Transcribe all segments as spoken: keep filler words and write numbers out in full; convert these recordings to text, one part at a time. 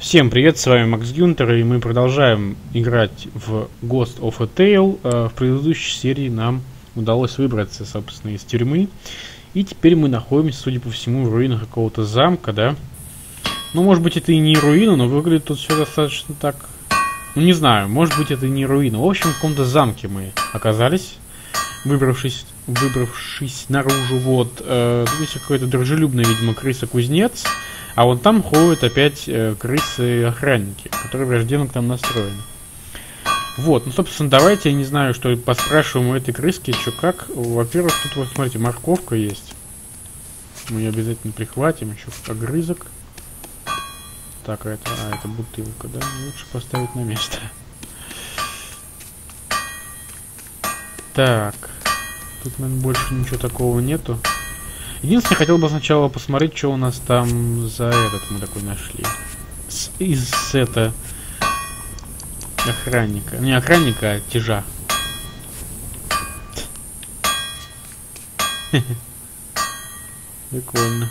Всем привет, с вами Макс Гюнтер, и мы продолжаем играть в Ghost of a Tale. В предыдущей серии нам удалось выбраться, собственно, из тюрьмы. И теперь мы находимся, судя по всему, в руинах какого-то замка, да? Ну, может быть, это и не руина, но выглядит тут все достаточно так... Ну, не знаю, может быть, это и не руина. В общем, в каком-то замке мы оказались, выбравшись, выбравшись наружу. Вот, э, тут есть какой-то дружелюбный, видимо, крыса-кузнец. А вон там ходят опять э, крысы-охранники, которые враждебно к нам настроены. Вот, ну, собственно, давайте, я не знаю, что поспрашиваем у этой крыски, что как. Во-первых, тут вот, смотрите, морковка есть. Мы ее обязательно прихватим, еще огрызок. Так, а это, а это бутылка, да? Лучше поставить на место. Так, тут, наверное, больше ничего такого нету. Единственное, хотел бы сначала посмотреть, что у нас там за этот мы такой нашли. С, из это охранника. Не охранника, а тяжа. Прикольно.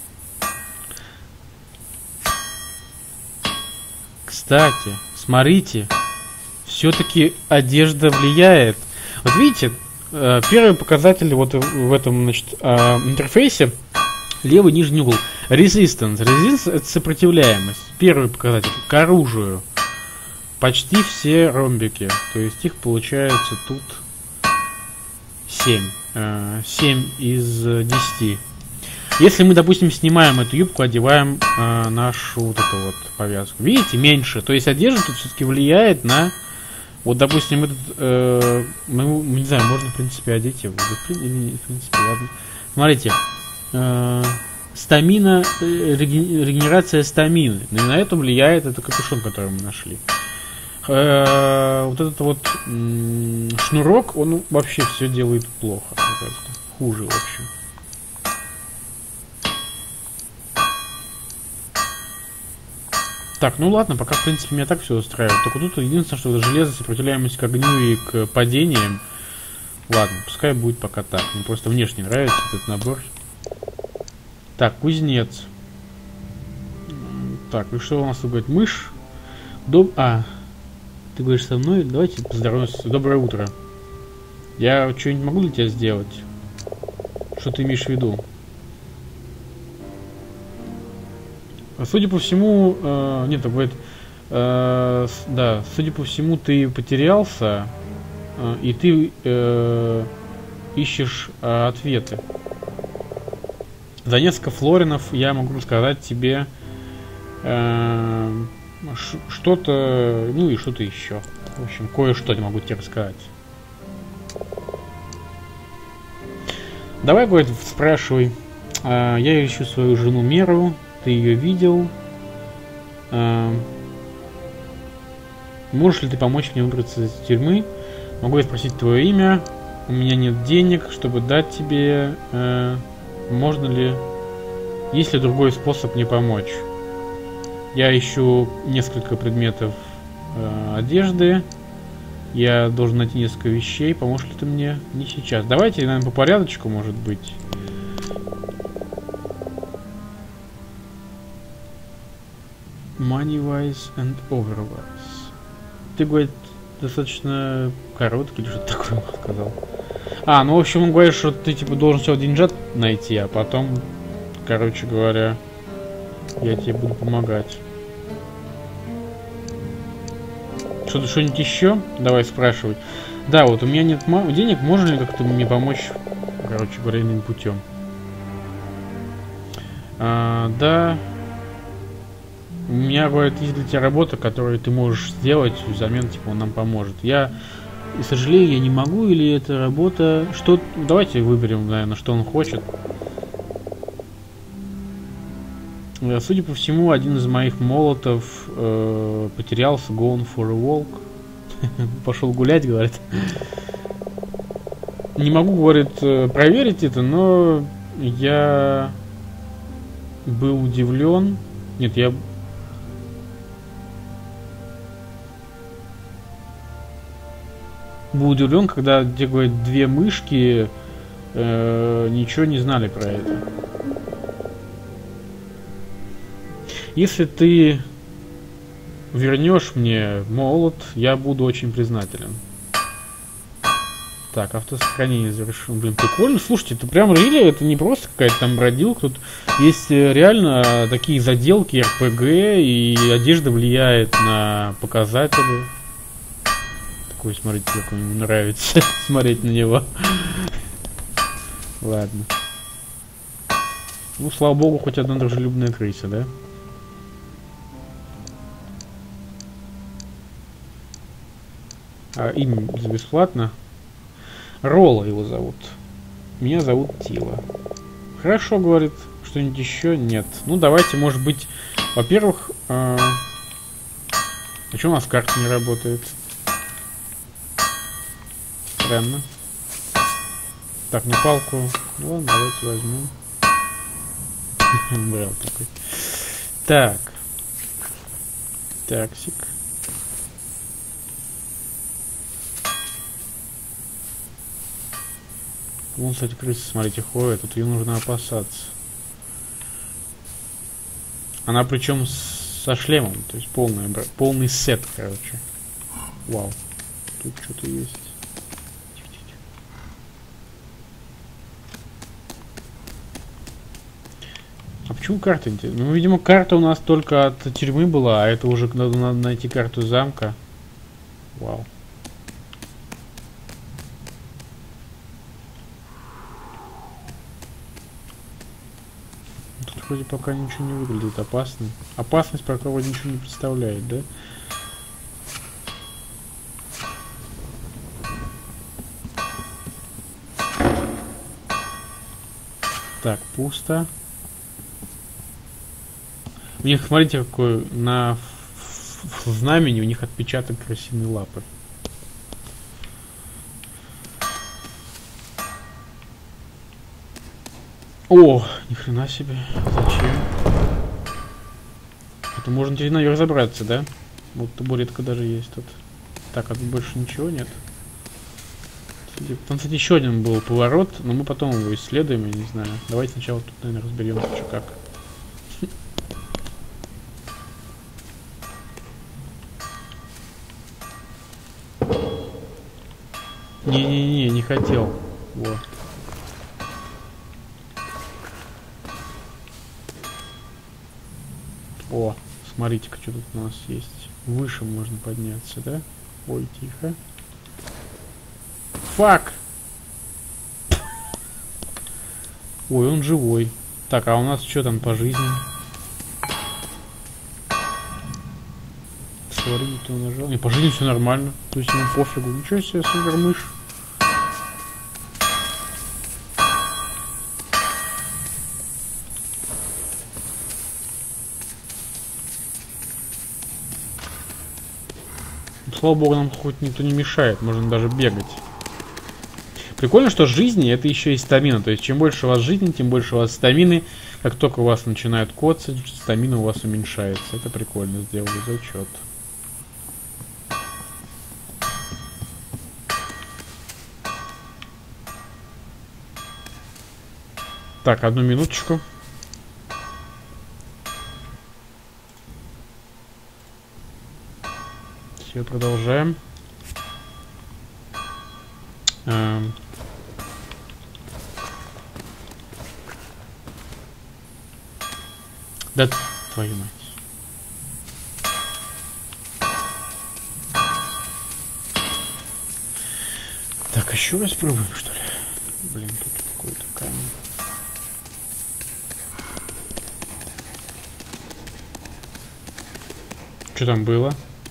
Кстати, смотрите, все-таки одежда влияет. Вот видите, первый показатель вот в этом, значит, интерфейсе, левый нижний угол. Resistance. Resistance — это сопротивляемость. Первый показатель к оружию. Почти все ромбики. То есть их получается тут семь. семь из десяти. Если мы, допустим, снимаем эту юбку, одеваем э, нашу вот эту вот повязку. Видите, меньше. То есть одежда тут все-таки влияет на... Вот, допустим, этот, э, мы, не знаю, можно, в принципе, одеть его. Или, в принципе, ладно. Смотрите. Э, стамина, э, регенерация стамины. И на это влияет этот капюшон, который мы нашли. Э, вот этот вот м- шнурок, он вообще все делает плохо. Хуже, в общем. Так, ну ладно, пока, в принципе, меня так все устраивает. Только тут единственное, что железо, сопротивляемость к огню и к падениям. Ладно, пускай будет пока так. Мне просто внешне нравится этот набор. Так, кузнец. Так, и что у нас тут говорит? Мышь. Доб... А, ты говоришь со мной? Давайте поздороваемся. Доброе утро. Я что-нибудь могу для тебя сделать? Что ты имеешь в виду? Судя по всему, э, нет, говорит, э, с, да, судя по всему, ты потерялся, э, и ты э, ищешь э, ответы. За несколько флоринов я могу рассказать тебе э, что-то, ну и что-то еще. В общем, кое-что я могу тебе рассказать. Давай, говорит, спрашивай. Э, я ищу свою жену Меру. Ты ее видел? А, можешь ли ты помочь мне выбраться из тюрьмы? Могу я спросить твое имя? У меня нет денег, чтобы дать тебе. А, можно ли... Есть ли другой способ мне помочь? Я ищу несколько предметов а, одежды. Я должен найти несколько вещей. Поможешь ли ты мне? Не сейчас. Давайте, наверное, по порядочку, может быть. Money-wise and otherwise. Ты, говорит, достаточно короткий или что-то такое сказал. А, ну, в общем, он говорит, что ты, типа, должен всего деньжат найти, а потом, короче говоря, я тебе буду помогать. Что-то, что-нибудь еще? Давай спрашивай. Да, вот у меня нет денег, можно ли как-то мне помочь, короче говоря, иным путем? А, да... У меня, говорит, есть для тебя работа, которую ты можешь сделать, взамен, типа, он нам поможет. Я, и сожалею, я не могу, или эта работа... Что... Давайте выберем, наверное, что он хочет. Судя по всему, один из моих молотов э, потерялся, gone for a walk. Пошел гулять, говорит. Не могу, говорит, проверить это, но я был удивлен. Нет, я... был удивлен, когда, где, говорит, две мышки э, ничего не знали про это. Если ты вернешь мне молот, я буду очень признателен. Так, автосохранение завершено. Блин, прикольно. Слушайте, это прям рили, это не просто какая-то там бродилка. Тут есть реально такие заделки эр пэ гэ, и одежда влияет на показатели. Такой, смотрите, как ему нравится смотреть на него. Ладно. Ну, слава богу, хоть одна дружелюбная крыса, да? А имя бесплатно. Ролла его зовут. Меня зовут Тила. Хорошо, говорит. Что-нибудь еще? Нет. Ну, давайте, может быть, во-первых... Э... А что у нас карта не работает? Странно. Так, не палку. Ну, ладно, давайте возьмем. Брал такой. Так. Таксик. Вон, кстати, крыса, смотрите, ходит. Тут ее нужно опасаться. Она причем со шлемом. То есть полный, полный сет, короче. Вау. Тут что-то есть. А почему карта интересна? Ну, видимо, карта у нас только от тюрьмы была, а это уже надо, надо найти карту замка. Вау. Тут вроде пока ничего не выглядит опасным. Опасность пока вроде ничего не представляет, да? Так, пусто. У них, смотрите, какой на знамени у них отпечаток крысиной лапы. О, ни хрена себе. Зачем? Это можно теперь на нее разобраться, да? Вот табуретка даже есть тут. Так, а тут больше ничего нет. Там, кстати, еще один был поворот, но мы потом его исследуем, я не знаю. Давайте сначала тут, наверное, разберемся, что как. Не-не-не, не хотел. Вот. О, смотрите-ка, что тут у нас есть. Выше можно подняться, да? Ой, тихо. Фак! Ой, он живой. Так, а у нас что там по жизни? Сварить, то нажал. Не, по жизни все нормально. То есть ему пофигу. Ничего себе, супер мышь. Слава богу, нам хоть никто не мешает. Можно даже бегать. Прикольно, что жизни это еще и стамина. То есть, чем больше у вас жизни, тем больше у вас стамины. Как только у вас начинают коцать, стамина у вас уменьшается. Это прикольно сделали, зачет. Так, одну минуточку. Все, продолжаем. Эм. Да твою мать. Так, еще раз пробуем, что ли? Блин, тут какой-то камень. Что там было?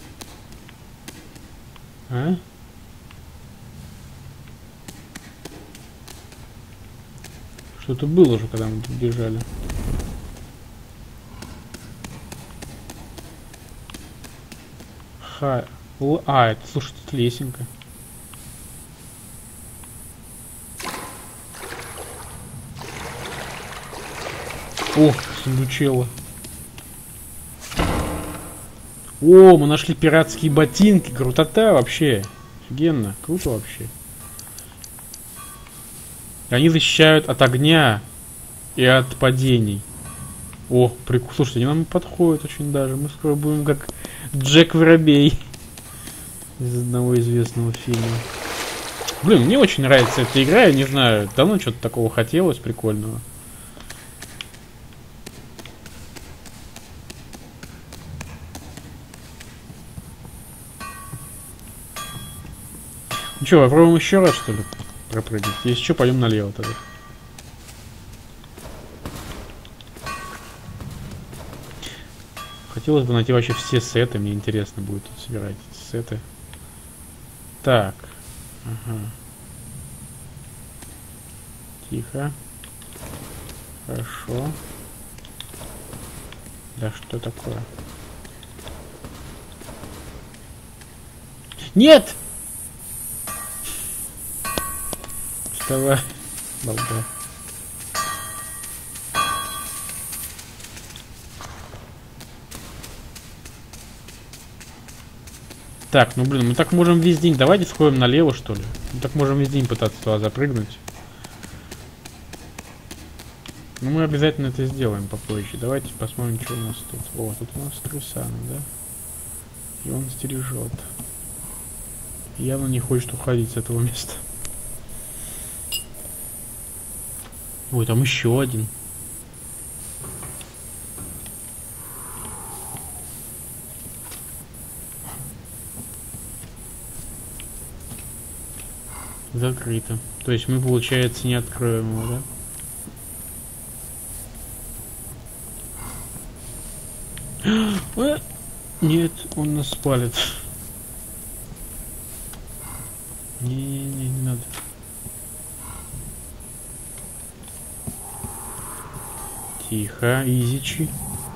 А? Что-то было же, когда мы тут бежали. Ха... Л... А, это, слушайте, это лесенка. Ох, сундучело. О, мы нашли пиратские ботинки. Крутота вообще. Офигенно. Круто вообще. Они защищают от огня и от падений. О, прикол. Слушайте, они нам подходят очень даже. Мы скоро будем как Джек Воробей из одного известного фильма. Блин, мне очень нравится эта игра. Я не знаю, давно что-то такого хотелось прикольного. Ну что, попробуем еще раз, что ли, пропрыгнуть? Если что, пойдем налево тогда. Хотелось бы найти вообще все сеты. Мне интересно будет тут собирать эти сеты. Так. Ага. Тихо. Хорошо. Да что такое? Нет! Вставай, балда. Так, ну блин, мы так можем весь день. Давайте сходим налево, что ли. Мы так можем весь день пытаться туда запрыгнуть. Ну мы обязательно это сделаем попозже. Давайте посмотрим, что у нас тут. О, тут у нас Трусана, да? И он стережет. Явно не хочет уходить с этого места. Ой, там еще один. Закрыто. То есть мы, получается, не откроем его, да? Нет, он нас спалит. Не-не-не, не надо. Тихо, изичи.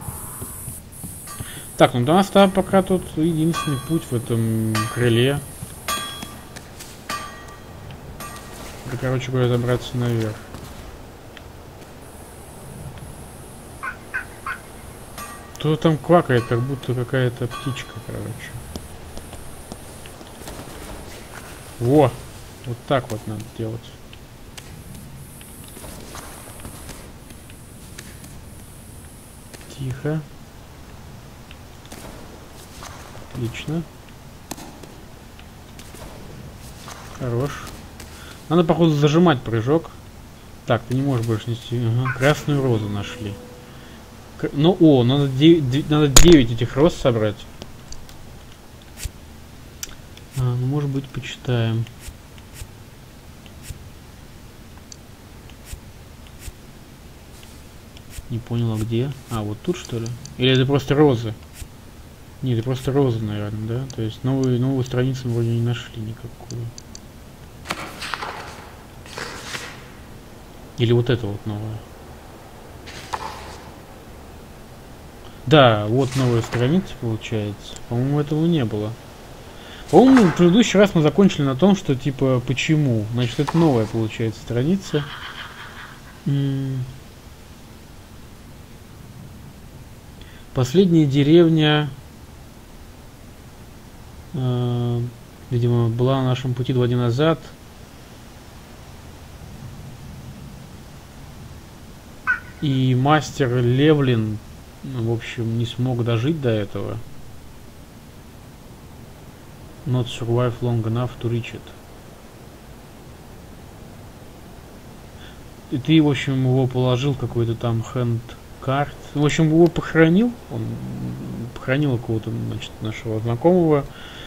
Так, ну у нас там пока тут единственный путь в этом крыле. Это, короче говоря, забраться наверх. Кто там квакает, как будто какая-то птичка, короче. Во! Вот так вот надо делать. Тихо. Отлично. Хорош. Надо, походу, зажимать прыжок. Так, ты не можешь больше нести. Ага. Красную розу нашли. К... Ну, о, надо девять, надо девять этих роз собрать. А, ну, может быть, почитаем. Не понял, а где? А, вот тут, что ли? Или это просто розы? Нет, это просто розы, наверное, да? То есть новую, новую страницу мы вроде не нашли никакую. Или вот это вот новое. Да, вот новая страница получается. По-моему, этого не было. По-моему, в предыдущий раз мы закончили на том, что типа почему. Значит, это новая получается страница. М-м- Последняя деревня, э, видимо, была на нашем пути два дня назад. И мастер Левлин, в общем, не смог дожить до этого. Not survive long enough to reach it. И ты, в общем, его положил какой-то там hand card. В общем, его похоронил. Он похоронил какого-то, значит, нашего знакомого.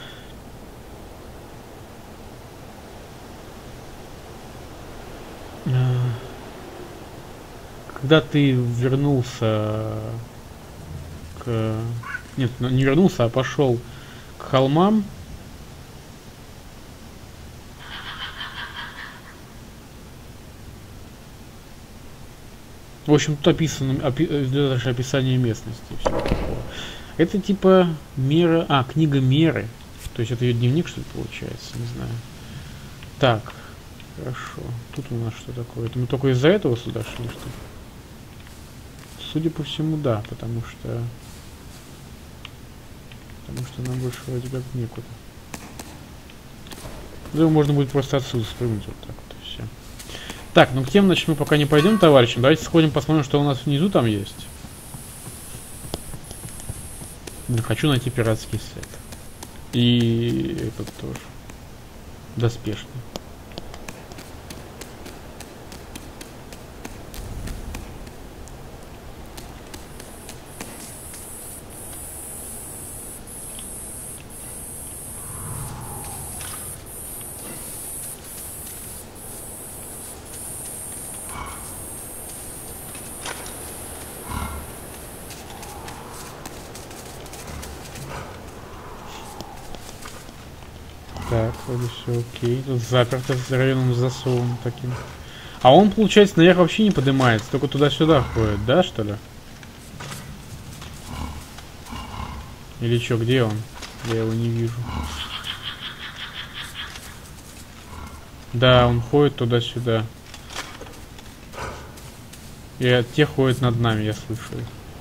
Когда ты вернулся к... Нет, не вернулся, а пошел к холмам. В общем, тут описано опи, даже описание местности. Всего такого. Это типа мера... А, книга меры. То есть это ее дневник, что ли, получается? Не знаю. Так, хорошо. Тут у нас что такое? Это мы только из-за этого сюда шли, что ли? Судя по всему, да, потому что... Потому что нам больше вроде как некуда. Да, можно будет просто отсюда спрыгнуть вот так вот и все. Так, ну к тем, значит, мы пока не пойдем, товарищи. Давайте сходим, посмотрим, что у нас внизу там есть. Хочу найти пиратский сет. И этот тоже. Доспешный. Так, вроде все окей. Тут заперто с здоровенным засовом таким. А он, получается, наверх вообще не поднимается, только туда-сюда ходит, да, что ли? Или что, где он? Я его не вижу. Да, он ходит туда-сюда. И те ходят над нами, я слышу.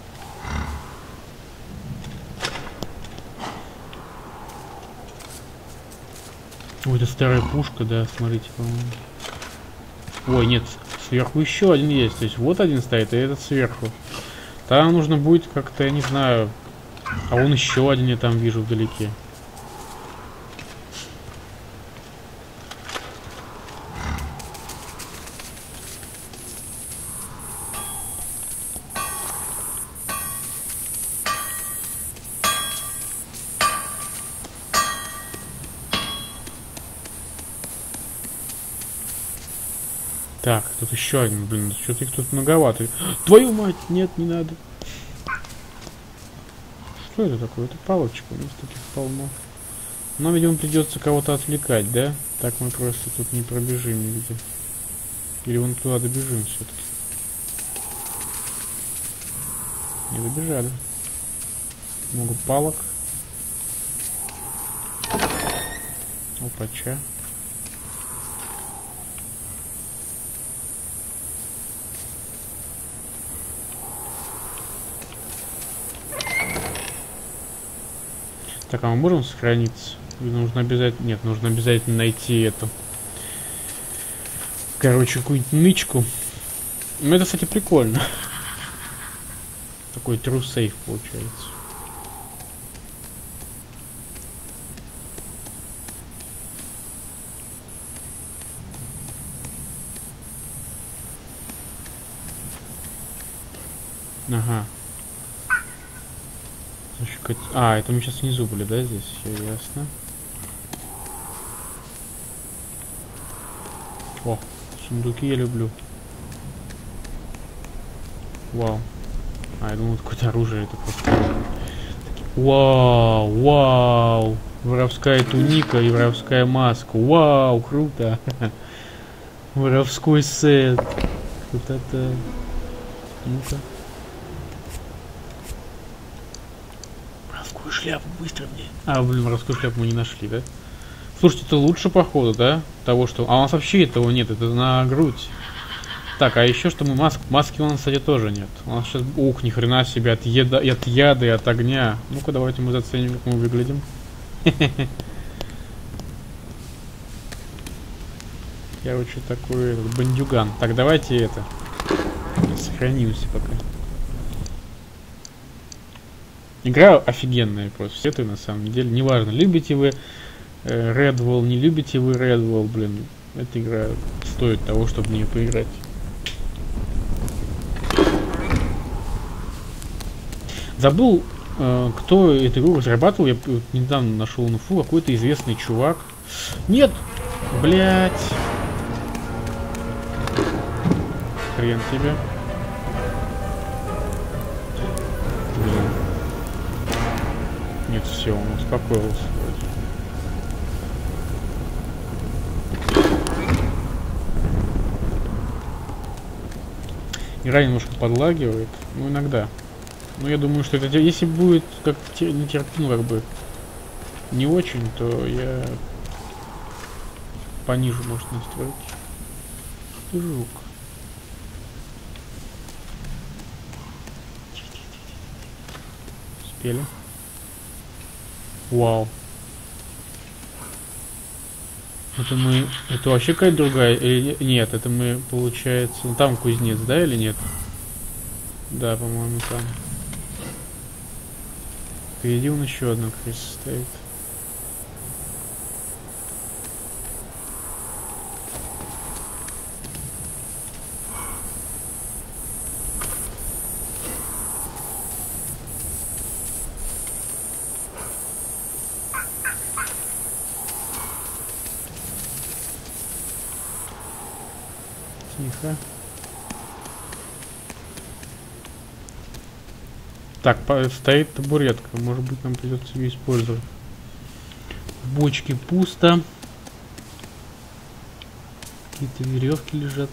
Ой, это старая пушка, да, смотрите, по-моему. Ой, нет, сверху еще один есть. То есть вот один стоит, и этот сверху. Там нужно будет как-то, я не знаю. А вон еще один я там вижу вдалеке. Так, тут еще один, блин, что-то их тут многовато. Твою мать, нет, не надо. Что это такое? Это палочка, у нас таких полно. Нам, видимо, придется кого-то отвлекать, да? Так мы просто тут не пробежим, видимо. Или вон туда добежим все-таки. Не добежали. Много палок. Опача. Так, а мы можем сохраниться? Или нужно обязательно... Нет, нужно обязательно найти эту... Короче, какую-нибудь нычку. Ну, это, кстати, прикольно. Такой true safe получается. Ага. А, это мы сейчас внизу были, да, здесь? Все ясно. О, сундуки я люблю. Вау. А, я думал, какое-то оружие это просто. Вау, вау. Воровская туника и воровская маска. Вау, круто. Воровской сет. Крутота. Ну-ка. Шляпу быстро мне. А, блин, воровскую шляпу мы не нашли, да? Слушайте, это лучше, походу, да? Того, что... А у нас вообще этого нет, это на грудь. Так, а еще что мы маск... Маски у нас, кстати, тоже нет. У нас сейчас... Ух, ни хрена себе, от, еда... от яда и от огня. Ну-ка, давайте мы заценим, как мы выглядим. Короче, такой этот бандюган. Так, давайте это... Сохранимся пока. Игра офигенная, просто советую на самом деле. Неважно, любите вы э, Redwall, не любите вы Redwall, блин. Эта игра стоит того, чтобы в нее поиграть. Забыл, э, кто эту игру разрабатывал. Я вот недавно нашел инфу, какой-то известный чувак. Нет! Блять! Хрен тебе. Нет, все, он успокоился. Игра немножко подлагивает, ну иногда. Но я думаю, что это если будет как не терпимо, как бы не очень, то я понижу, может, настройки. Жук. Успели. Вау. Это мы... Это вообще какая-то другая... Или... Нет, это мы, получается... Ну, там кузнец, да, или нет? Да, по-моему, там. Впереди он еще одна крыса стоит. Тихо. Так, стоит табуретка. Может быть, нам придется ее использовать. В бочке пусто. Какие-то веревки лежат.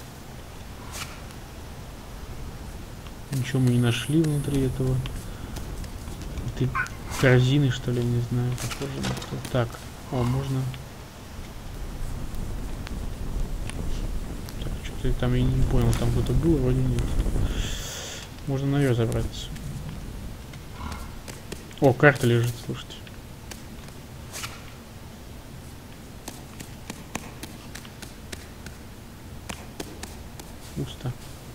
Ничего мы не нашли внутри этого. Ты корзины, что ли, не знаю. Похоже на что. Так, о, можно. Так, что-то там я не понял, там кто-то был, вроде нет. Можно наверх забраться. О, карта лежит, слушайте. Пусто.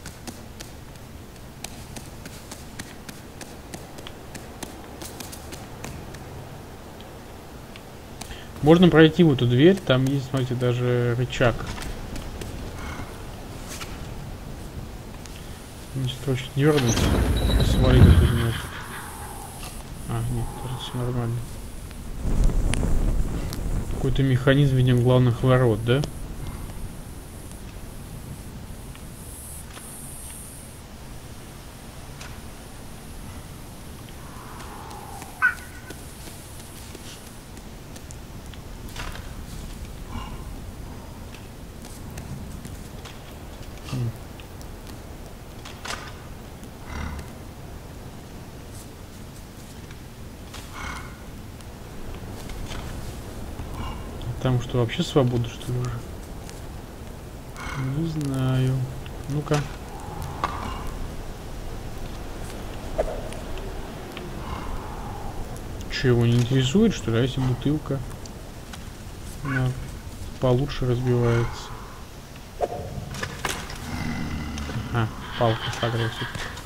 Можно пройти в эту дверь, там есть, смотрите, даже рычаг. Значит, короче, дернуть, свалить этот нафиг. А, нет, кажется, все нормально. Какой-то механизм, видимо, главных ворот, да? Там что, вообще свобода, что ли, уже? Не знаю. Ну-ка. Че, его не интересует, что ли? А если бутылка? Она получше разбивается. А, палка согрелась.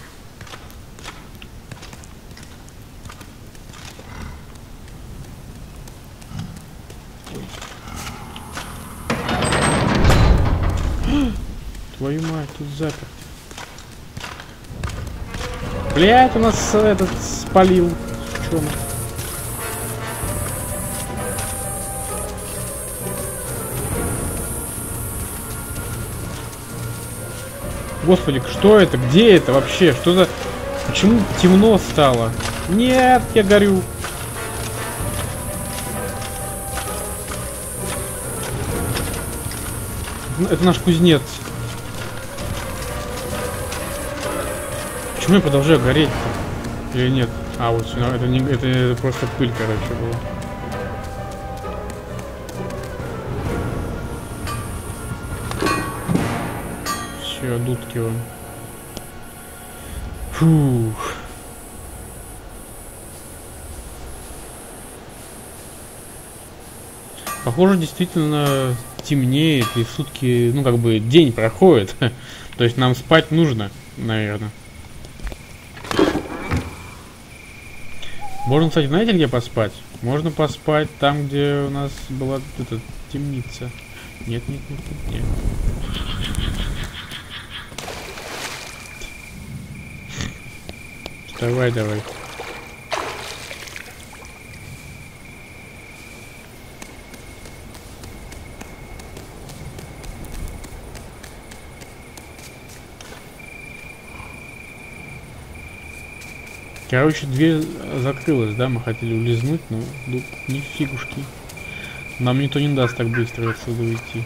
Твою мать, тут заперт. Блять, у нас этот спалил. Сучонок. Господи, что это? Где это вообще? Что за... Почему темно стало? Нет, я горю. Это наш кузнец. Почему я продолжаю гореть-то? Или нет? А, вот сюда. Это, не, это просто пыль, короче, была. Все, дудки вон. Фух. Похоже, действительно темнеет, и сутки, ну, как бы, день проходит. То есть нам спать нужно, наверное. Можно, кстати, знаете, где поспать? Можно поспать там, где у нас была эта темница. Нет, нет, нет, нет, нет. Давай, давай. Короче, дверь закрылась, да? Мы хотели улизнуть, но ну, ни фигушки. Нам никто не даст так быстро отсюда уйти.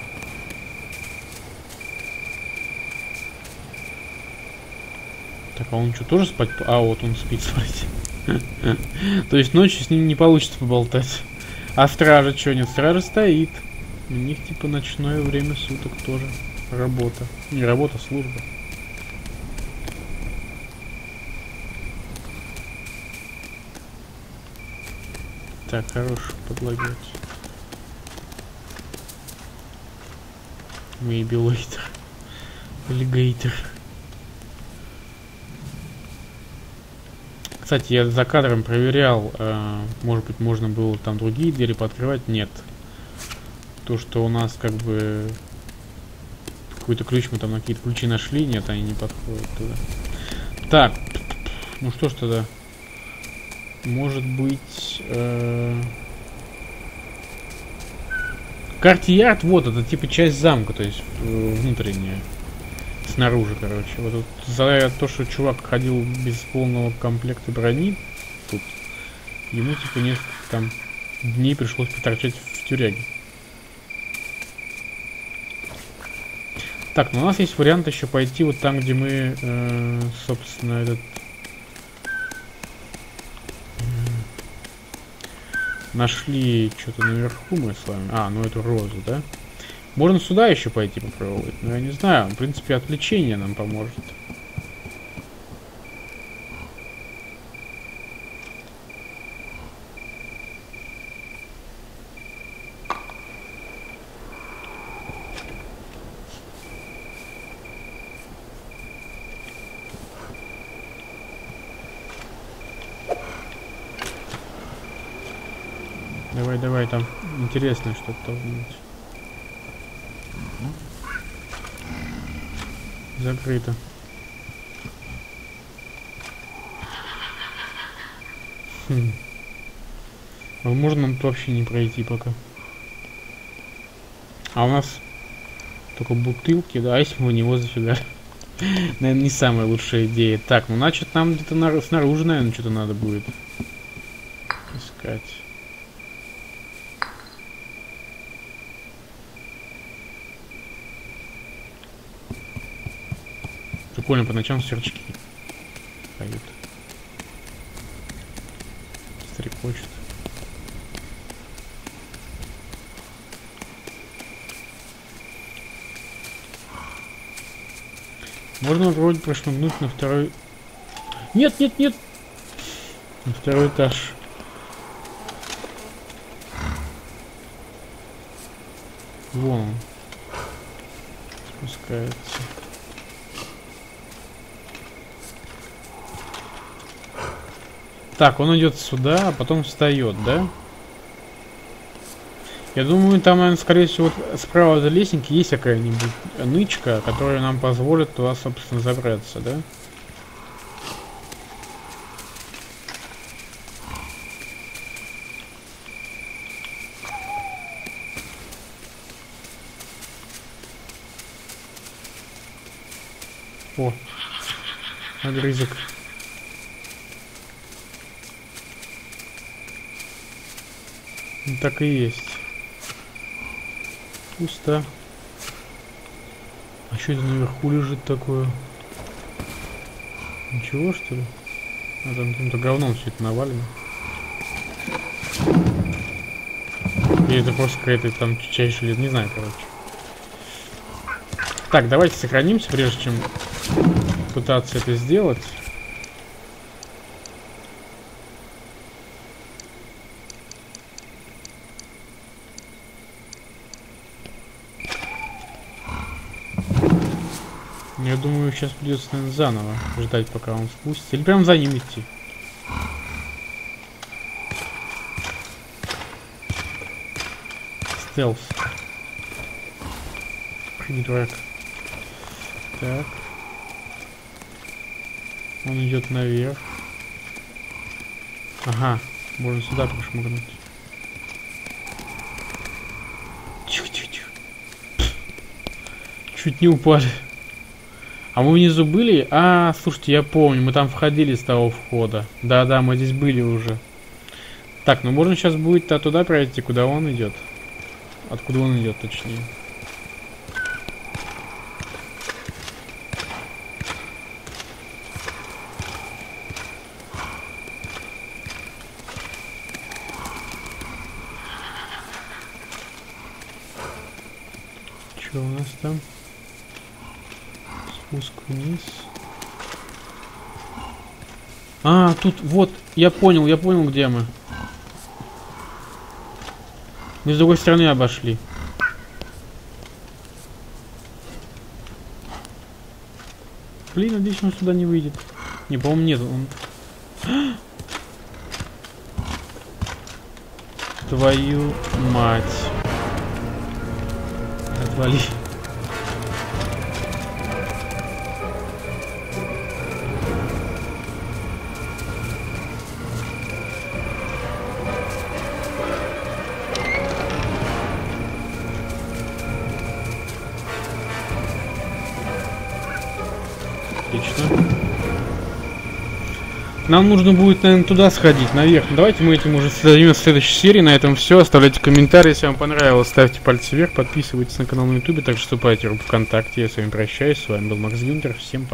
Так, а он что, тоже спать? А, вот он спит, смотрите. То есть ночью с ним не получится поболтать. А стража что, нет? Стража стоит. У них типа ночное время суток тоже работа. Не работа, служба. Так, хорош подлагать. Maybe later. Alligator. Кстати, я за кадром проверял, э, может быть, можно было там другие двери пооткрывать. Нет. То, что у нас как бы какой-то ключ, мы там на какие-то ключи нашли, нет, они не подходят туда. Так, ну что ж тогда? Может быть... Э... Картьярд, вот, это типа часть замка, то есть э, внутренняя. Снаружи, короче. Вот тут, за то, что чувак ходил без полного комплекта брони, тут ему типа несколько там дней пришлось поторчать в тюряге. Так, ну у нас есть вариант еще пойти вот там, где мы, э, собственно, этот... Нашли что-то наверху мы с вами. А, ну эту розу, да? Можно сюда еще пойти попробовать. Но я не знаю. В принципе, отвлечение нам поможет. Давай, давай, там интересно что-то должно быть. Закрыто. Хм. Возможно, нам тут вообще не пройти пока. А у нас только бутылки, да, а если мы в него зафига? Наверное, не самая лучшая идея. Так, ну значит нам где-то на... снаружи, наверное, что-то надо будет искать. Прикольно, по ночам сверчки поют. Стрекочут. Можно вроде прошмыгнуть на второй... Нет, нет, нет! На второй этаж. Вон он. Спускается. Так, он идет сюда, а потом встает, да? Я думаю, там, наверное, скорее всего, вот справа за лестники есть какая-нибудь нычка, которая нам позволит туда, собственно, забраться, да? О, огрызок. Так и есть. Пусто. А что это наверху лежит такое? Ничего, что ли? А там каким-то говном все это навалено. И это просто какая-то там чайшая лет, не знаю, короче. Так, давайте сохранимся, прежде чем пытаться это сделать. Я думаю, сейчас придется, наверное, заново ждать, пока он спустится. Или прям за ним идти. Стелс. Придурок. Так. Он идет наверх. Ага, можно сюда прошмыгнуть. Чуть-чуть. Чуть не упали. А мы внизу были? А, слушайте, я помню, мы там входили с того входа. Да-да, мы здесь были уже. Так, ну можно сейчас будет а, туда пройти, куда он идет. Откуда он идет, точнее. Что у нас там? Спуск вниз. А, тут вот, я понял, я понял, где мы. Мы с другой стороны обошли. Блин, надеюсь, он сюда не выйдет. Не, по-моему, нет. Он... Твою мать. Отвали. Отлично. Нам нужно будет, наверное, туда сходить, наверх. Давайте мы этим уже займемся в следующей серии. На этом все. Оставляйте комментарии, если вам понравилось. Ставьте пальцы вверх, подписывайтесь на канал на ютубе. Также вступайте в ВКонтакте. Я с вами прощаюсь. С вами был Макс Гюнтер. Всем пока.